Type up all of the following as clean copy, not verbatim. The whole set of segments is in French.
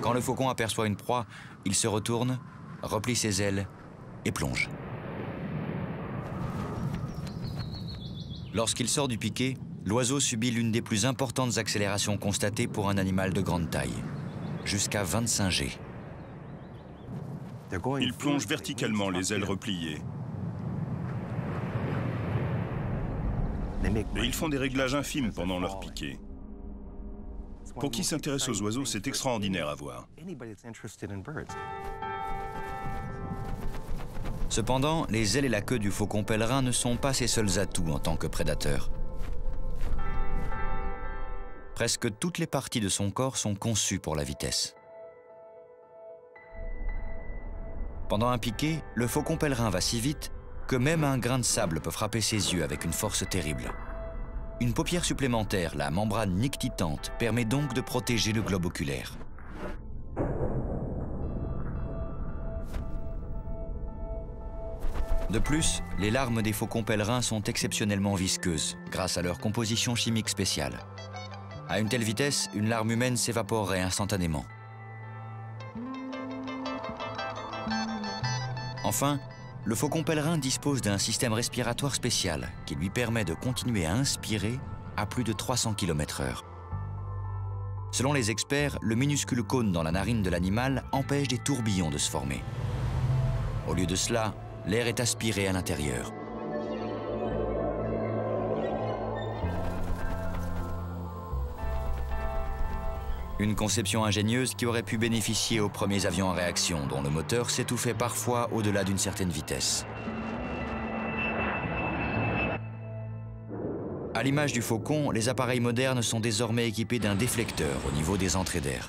Quand le faucon aperçoit une proie, il se retourne, replie ses ailes et plonge. Lorsqu'il sort du piquet, l'oiseau subit l'une des plus importantes accélérations constatées pour un animal de grande taille, jusqu'à 25 G. Ils plongent verticalement, les ailes repliées. Et ils font des réglages infimes pendant leur piqué. Pour qui s'intéresse aux oiseaux, c'est extraordinaire à voir. Cependant, les ailes et la queue du faucon pèlerin ne sont pas ses seuls atouts en tant que prédateur. Presque toutes les parties de son corps sont conçues pour la vitesse. Pendant un piqué, le faucon pèlerin va si vite que même un grain de sable peut frapper ses yeux avec une force terrible. Une paupière supplémentaire, la membrane nictitante, permet donc de protéger le globe oculaire. De plus, les larmes des faucons pèlerins sont exceptionnellement visqueuses grâce à leur composition chimique spéciale. À une telle vitesse, une larme humaine s'évaporerait instantanément. Enfin, le faucon pèlerin dispose d'un système respiratoire spécial qui lui permet de continuer à inspirer à plus de 300 km/h. Selon les experts, le minuscule cône dans la narine de l'animal empêche des tourbillons de se former. Au lieu de cela, l'air est aspiré à l'intérieur. Une conception ingénieuse qui aurait pu bénéficier aux premiers avions en réaction, dont le moteur s'étouffait parfois au-delà d'une certaine vitesse. À l'image du faucon, les appareils modernes sont désormais équipés d'un déflecteur au niveau des entrées d'air.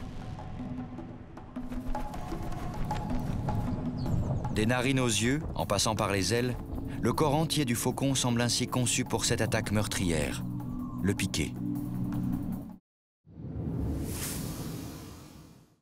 Des narines aux yeux, en passant par les ailes, le corps entier du faucon semble ainsi conçu pour cette attaque meurtrière, le piqué.